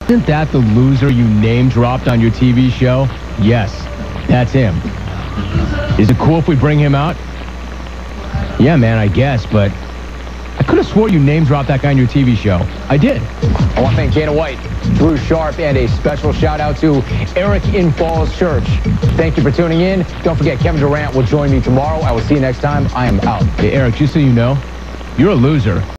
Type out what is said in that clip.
Isn't that the loser you name-dropped on your TV show? Yes, that's him. Is it cool if we bring him out? Yeah, man, I guess, but I could have swore you name-dropped that guy on your TV show. I did. I want to thank Dana White, Drew Sharp, and a special shout-out to Eric in Falls Church. Thank you for tuning in. Don't forget, Kevin Durant will join me tomorrow. I will see you next time. I am out. Hey, Eric, just so you know, you're a loser.